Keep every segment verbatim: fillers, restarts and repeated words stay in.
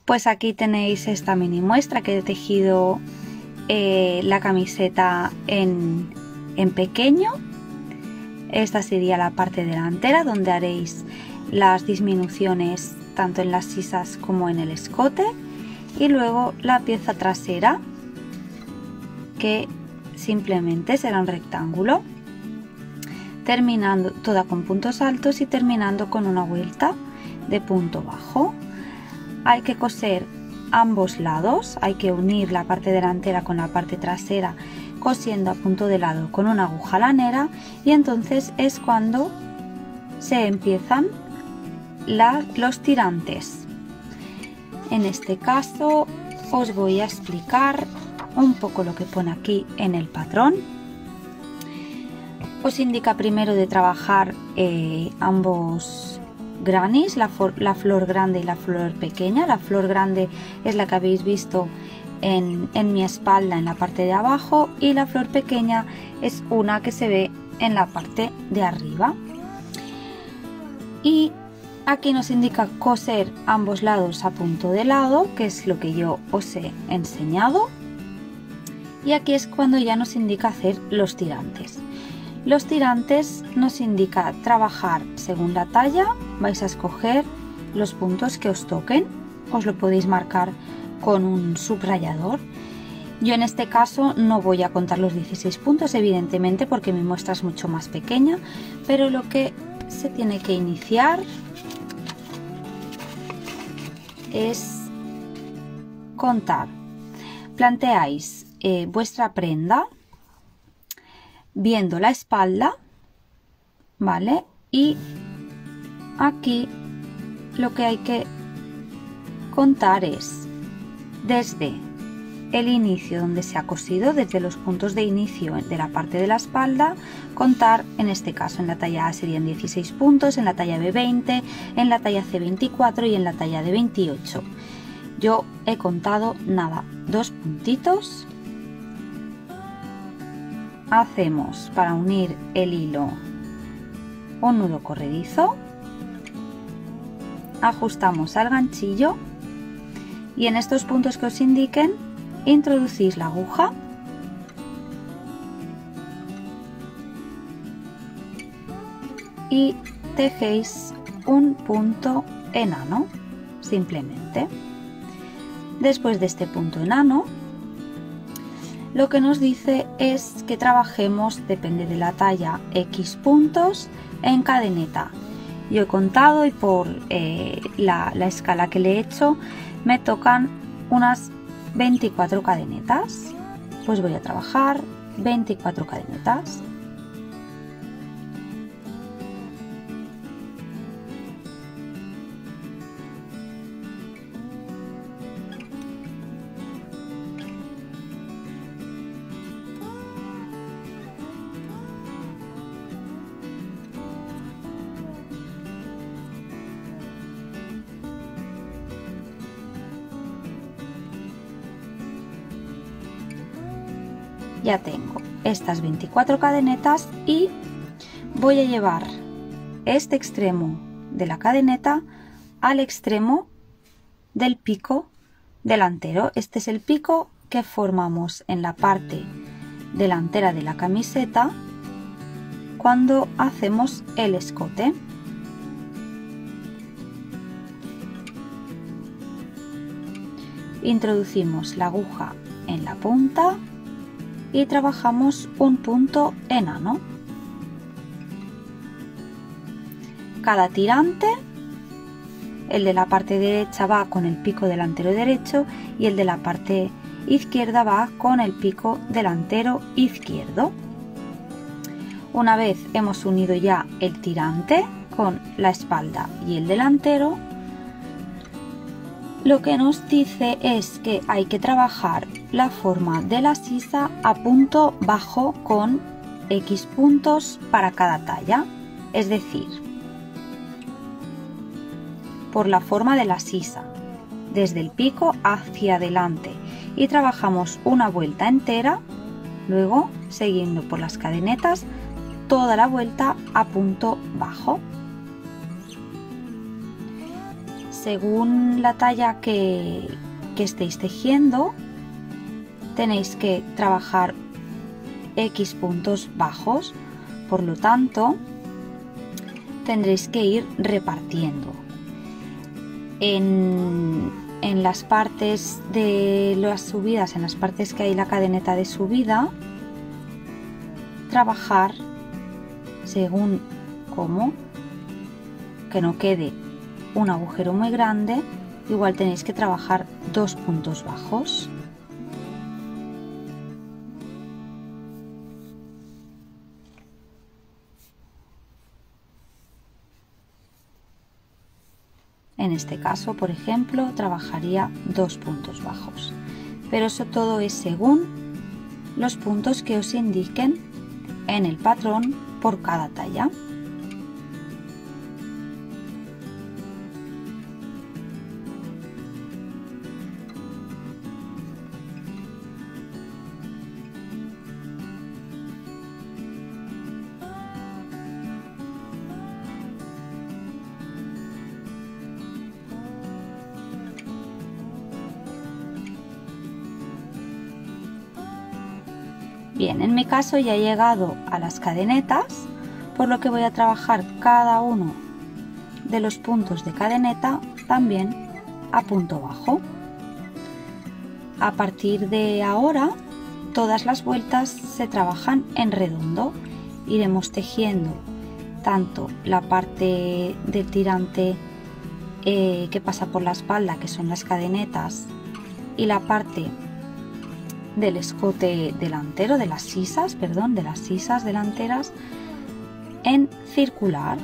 Pues aquí tenéis esta mini muestra que he tejido eh, la camiseta en, en pequeño. Esta sería la parte delantera donde haréis las disminuciones tanto en las sisas como en el escote, y luego la pieza trasera, que simplemente será un rectángulo, terminando toda con puntos altos y terminando con una vuelta de punto bajo. Hay que coser ambos lados, hay que unir la parte delantera con la parte trasera cosiendo a punto de lado con una aguja lanera, y entonces es cuando se empiezan la, los tirantes. En este caso os voy a explicar un poco lo que pone aquí en el patrón. Os indica primero de trabajar eh, ambos granis, la, la flor grande y la flor pequeña. La flor grande es la que habéis visto en, en mi espalda en la parte de abajo, y la flor pequeña es una que se ve en la parte de arriba. Y aquí nos indica coser ambos lados a punto de lado, que es lo que yo os he enseñado, y aquí es cuando ya nos indica hacer los tirantes. Los tirantes nos indica trabajar según la talla. Vais a escoger los puntos que os toquen, os lo podéis marcar con un subrayador. Yo en este caso no voy a contar los dieciséis puntos, evidentemente, porque mi muestra es mucho más pequeña, pero lo que se tiene que iniciar es contar. Planteáis eh, vuestra prenda viendo la espalda, ¿vale? Y aquí lo que hay que contar es desde el inicio donde se ha cosido, desde los puntos de inicio de la parte de la espalda, contar. En este caso en la talla A serían dieciséis puntos, en la talla B veinte, en la talla C veinticuatro y en la talla D veintiocho. Yo he contado nada, dos puntitos. Hacemos para unir el hilo un nudo corredizo, ajustamos al ganchillo y en estos puntos que os indiquen introducís la aguja y tejéis un punto enano simplemente. Después de este punto enano, lo que nos dice es que trabajemos, depende de la talla, X puntos en cadeneta. Yo he contado y por eh, la, la escala que le he hecho me tocan unas veinticuatro cadenetas. Pues voy a trabajar veinticuatro cadenetas. Ya tengo estas veinticuatro cadenetas y voy a llevar este extremo de la cadeneta al extremo del pico delantero. Este es el pico que formamos en la parte delantera de la camiseta cuando hacemos el escote. Introducimos la aguja en la punta y trabajamos un punto enano. Cada tirante, el de la parte derecha va con el pico delantero derecho y el de la parte izquierda va con el pico delantero izquierdo. Una vez hemos unido ya el tirante con la espalda y el delantero, lo que nos dice es que hay que trabajar la forma de la sisa a punto bajo con X puntos para cada talla, es decir, por la forma de la sisa, desde el pico hacia adelante, y trabajamos una vuelta entera, luego siguiendo por las cadenetas toda la vuelta a punto bajo. según la talla que, que estéis tejiendo, tenéis que trabajar X puntos bajos, por lo tanto tendréis que ir repartiendo en, en las partes de las subidas, en las partes que hay la cadeneta de subida, trabajar según cómo, que no quede un agujero muy grande. Igual tenéis que trabajar dos puntos bajos. En este caso, por ejemplo, trabajaría dos puntos bajos, pero eso todo es según los puntos que os indiquen en el patrón por cada talla. Bien, en mi caso ya he llegado a las cadenetas, por lo que voy a trabajar cada uno de los puntos de cadeneta también a punto bajo. A partir de ahora, todas las vueltas se trabajan en redondo. Iremos tejiendo tanto la parte del tirante eh, que pasa por la espalda, que son las cadenetas, y la parte del escote delantero, de las sisas, perdón, de las sisas delanteras en circular.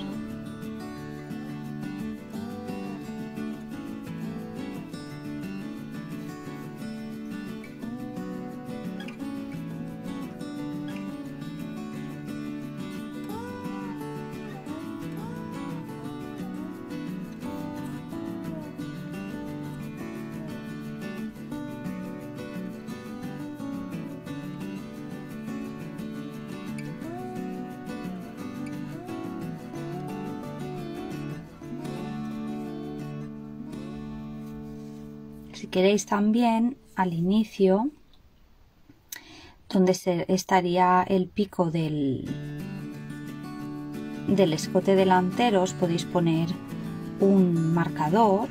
Si queréis también al inicio, donde se estaría el pico del, del escote delantero, os podéis poner un marcador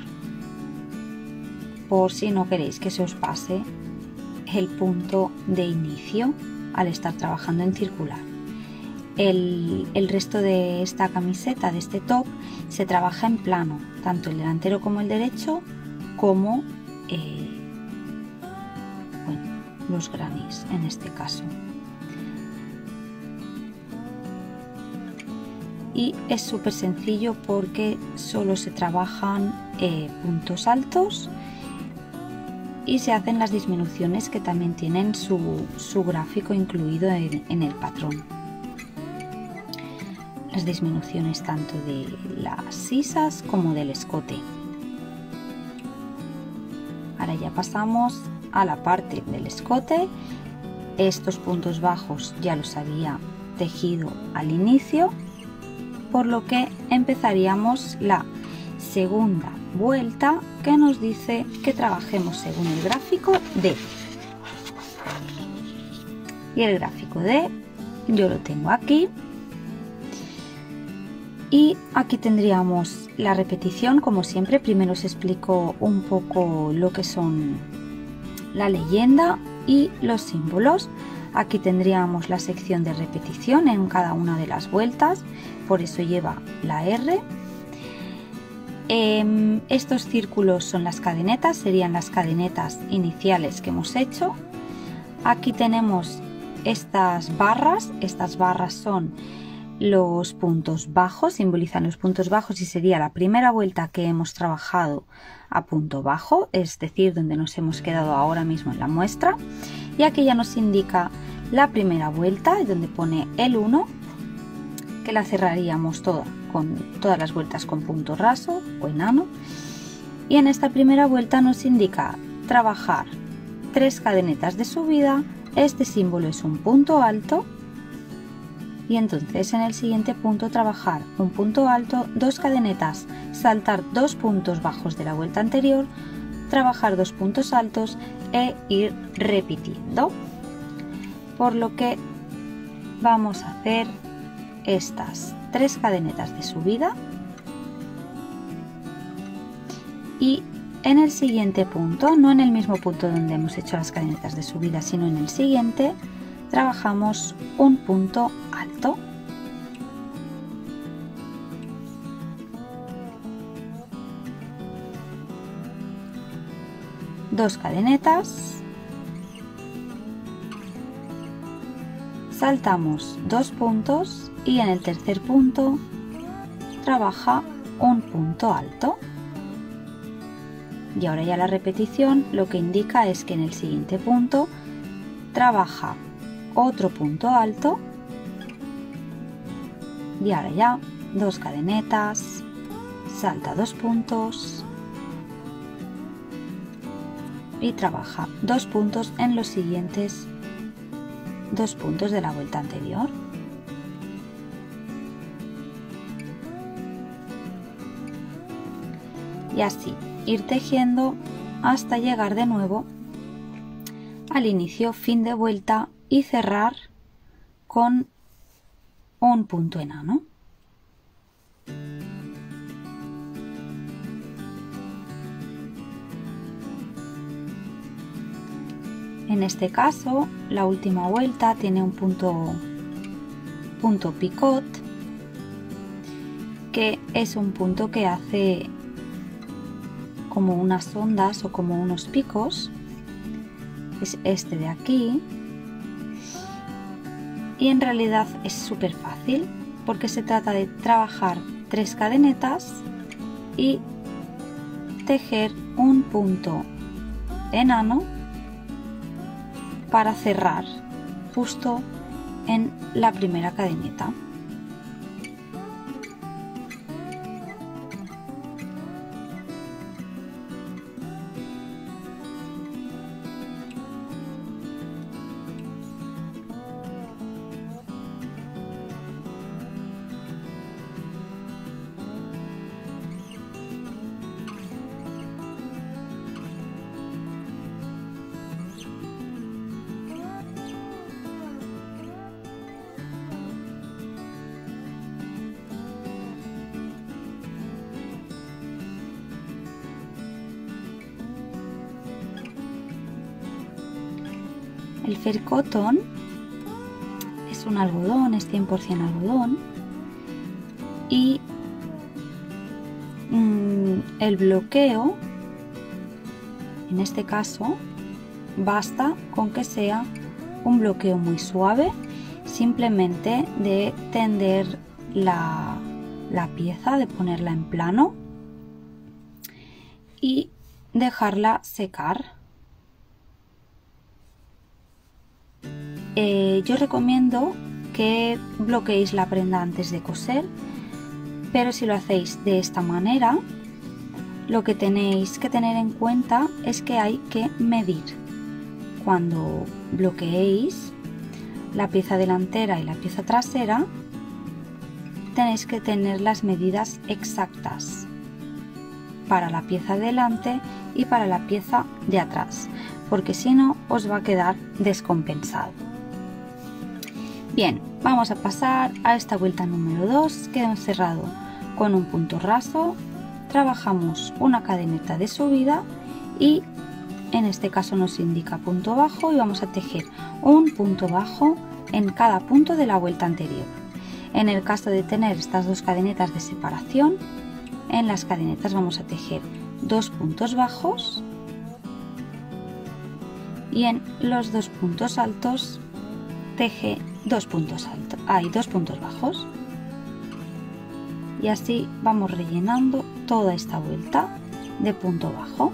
por si no queréis que se os pase el punto de inicio al estar trabajando en circular. El, el resto de esta camiseta, de este top, se trabaja en plano, tanto el delantero como el derecho, como Eh, bueno, los granís en este caso. Y es súper sencillo porque solo se trabajan eh, puntos altos y se hacen las disminuciones que también tienen su, su gráfico incluido en, en el patrón. Las disminuciones tanto de las sisas como del escote. Ahora ya pasamos a la parte del escote. Estos puntos bajos ya los había tejido al inicio, por lo que empezaríamos la segunda vuelta, que nos dice que trabajemos según el gráfico D. Y el gráfico D yo lo tengo aquí. Y aquí tendríamos la repetición, como siempre. Primero os explico un poco lo que son la leyenda y los símbolos. Aquí tendríamos la sección de repetición en cada una de las vueltas, por eso lleva la R. Eh, estos círculos son las cadenetas, serían las cadenetas iniciales que hemos hecho. Aquí tenemos estas barras, estas barras son los puntos bajos, simbolizan los puntos bajos y sería la primera vuelta que hemos trabajado a punto bajo, es decir, donde nos hemos quedado ahora mismo en la muestra. Y aquí ya nos indica la primera vuelta, donde pone el uno, que la cerraríamos toda con todas las vueltas con punto raso o enano. Y en esta primera vuelta nos indica trabajar tres cadenetas de subida. Este símbolo es un punto alto. y entonces en el siguiente punto trabajar un punto alto, dos cadenetas, saltar dos puntos bajos de la vuelta anterior, trabajar dos puntos altos e ir repitiendo. Por lo que vamos a hacer estas tres cadenetas de subida y en el siguiente punto, no en el mismo punto donde hemos hecho las cadenetas de subida, sino en el siguiente, trabajamos un punto alto. Dos cadenetas, saltamos dos puntos y en el tercer punto trabaja un punto alto. Y ahora ya la repetición lo que indica es que en el siguiente punto trabaja otro punto alto y ahora ya dos cadenetas, salta dos puntos y trabaja dos puntos en los siguientes dos puntos de la vuelta anterior. Y así ir tejiendo hasta llegar de nuevo al inicio fin de vuelta y cerrar con un punto enano. En este caso la última vuelta tiene un punto, punto picot, que es un punto que hace como unas ondas o como unos picos, es este de aquí, y en realidad es súper fácil porque se trata de trabajar tres cadenetas y tejer un punto enano para cerrar justo en la primera cadeneta. El fur cotton es un algodón, es cien por cien algodón, y mmm, el bloqueo, en este caso, basta con que sea un bloqueo muy suave, simplemente de tender la, la pieza, de ponerla en plano y dejarla secar. Eh, yo recomiendo que bloqueéis la prenda antes de coser, pero si lo hacéis de esta manera, lo que tenéis que tener en cuenta es que hay que medir. Cuando bloqueéis la pieza delantera y la pieza trasera, tenéis que tener las medidas exactas para la pieza de delante y para la pieza de atrás, porque si no os va a quedar descompensado. Bien, vamos a pasar a esta vuelta número dos que hemos cerrado con un punto raso, trabajamos una cadeneta de subida y en este caso nos indica punto bajo y vamos a tejer un punto bajo en cada punto de la vuelta anterior. En el caso de tener estas dos cadenetas de separación, en las cadenetas vamos a tejer dos puntos bajos y en los dos puntos altos teje dos puntos altos, hay dos puntos bajos, y así vamos rellenando toda esta vuelta de punto bajo.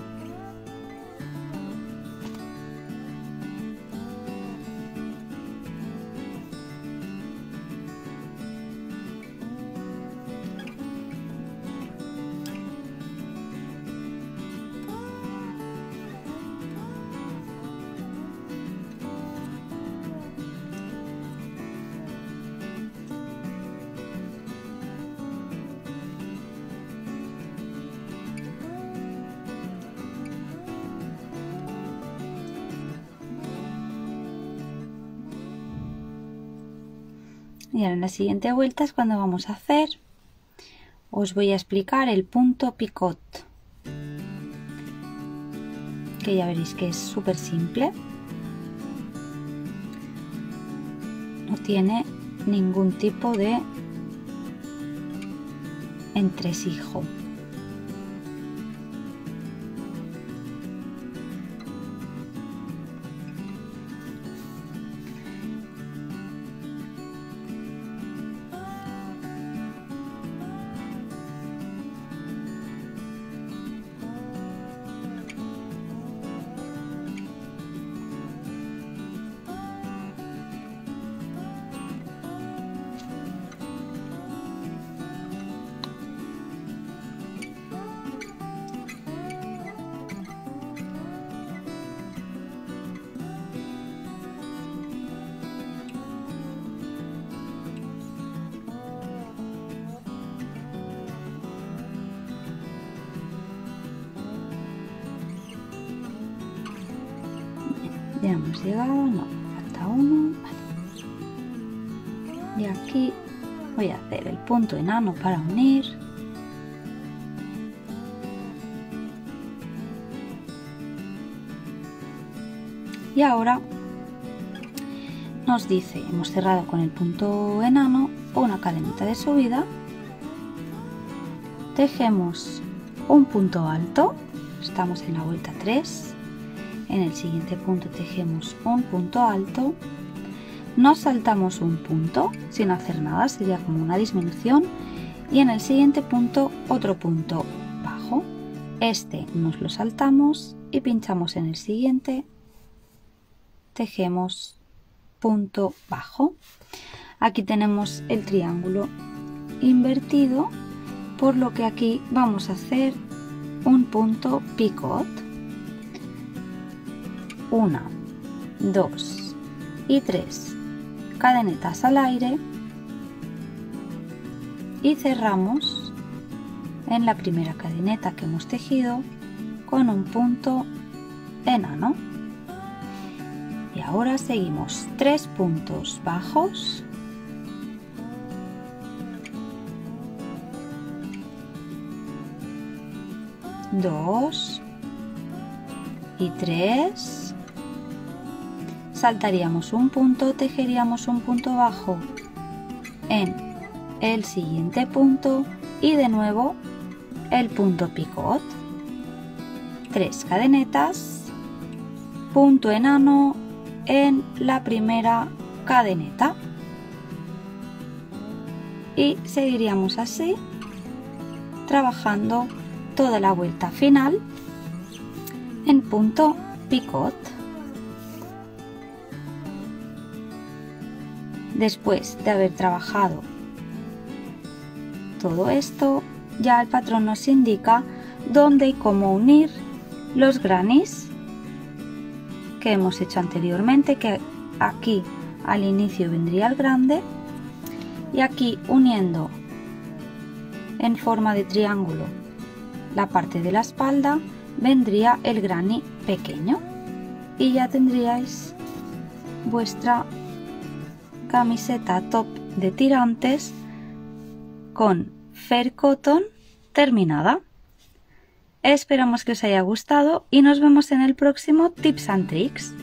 Y ahora en la siguiente vuelta es cuando vamos a hacer, os voy a explicar el punto picot, que ya veréis que es súper simple, no tiene ningún tipo de entresijo. Ya hemos llegado, no, falta uno. Vale. Y aquí voy a hacer el punto enano para unir. Y ahora nos dice, hemos cerrado con el punto enano una cadeneta de subida, tejemos un punto alto, estamos en la vuelta tres. En el siguiente punto tejemos un punto alto, nos saltamos un punto sin hacer nada, sería como una disminución, y en el siguiente punto otro punto bajo. Este nos lo saltamos y pinchamos en el siguiente, tejemos punto bajo. Aquí tenemos el triángulo invertido, por lo que aquí vamos a hacer un punto picot. Una, dos y tres cadenetas al aire y cerramos en la primera cadeneta que hemos tejido con un punto enano. Y ahora seguimos tres puntos bajos, dos y tres. Saltaríamos un punto, tejeríamos un punto bajo en el siguiente punto y de nuevo el punto picot, tres cadenetas, punto enano en la primera cadeneta y seguiríamos así trabajando toda la vuelta final en punto picot. Después de haber trabajado todo esto, ya el patrón nos indica dónde y cómo unir los grannies que hemos hecho anteriormente, que aquí al inicio vendría el grande y aquí uniendo en forma de triángulo la parte de la espalda vendría el granny pequeño y ya tendríais vuestra camiseta top de tirantes con Fair Cotton terminada. Esperamos que os haya gustado y nos vemos en el próximo Tips and Tricks.